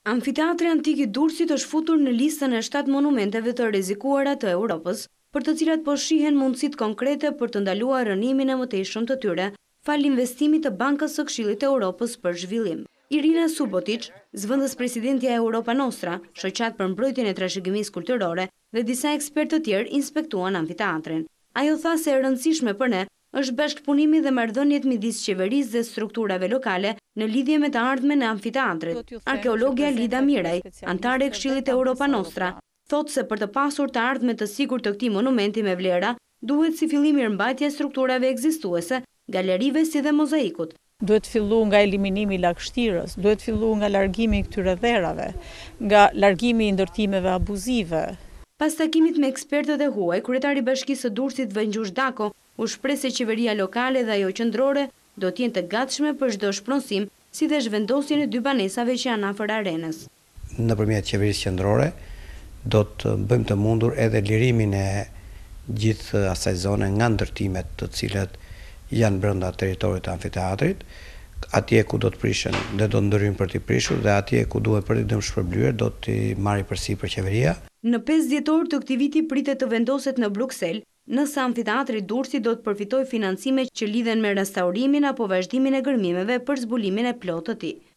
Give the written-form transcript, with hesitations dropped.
Amfiteatri antik i Durresit është futur në listën e 7 monumenteve të rrezikuara të Europës, për të cilat po shihen mundësitë konkrete për të ndaluar rënimin e mëtejshëm të tyre, fal investimit të Bankës së Këshillit të Europës për zhvillim. Irina Subotic, zëvendës presidentja e Europa Nostra, shoqat për mbrojtjen e trashëgimisë kulturore dhe disa ekspertë të tjerë inspektuan amfiteatrin. Ajo tha se e rëndësishme për ne është bashkëpunimi dhe marrëdhëniet midis qeverisë dhe strukturave lokale në lidhje me të ardhmen e amfiteatrit. Arkeologja Lida Miraj, antare e Këshillit e Europa Nostra, thotë se për të pasur të ardhme të sigurt të këtij monumenti me vlera, duhet si fillim mirëmbajtja e strukturave ekzistuese, galerive si dhe mozaikut. Duhet fillu nga eliminimi i lagështirës, duhet fillu nga largimi i këtyre dherave, nga largimi i ndërtimeve abuzive. Pas takimit me ekspertët e huaj, kryetari i Bashkisë së Durresit Vëngjush Dako u shpreh se qeveria lokale dhe ajo qendrore do të jenë të gatshme për çdo shpronësim, si dhe zhvendosjen e 2 banesave që janë afër arenës. Nëpërmjet qeverisë qendrore do të bëjmë të mundur edhe lirimin e gjithë asaj zone nga ndërtimet të cilat janë brenda territorit të amfiteatrit, atje ku do të prishen dhe do të ndërhyjnë për t'i prishur dhe atje ku duhet për t'i dëmë shpërblyer do t'i marrë përsipër qeveria. Në 5 dhjetor të këtij viti pritet të vendoset në Bruksel, nëse amfiteatri i Durresit do të përfitojë financime që lidhen me restaurimin apo vazhdimin e gërmimeve për zbulimin e plotë të tij.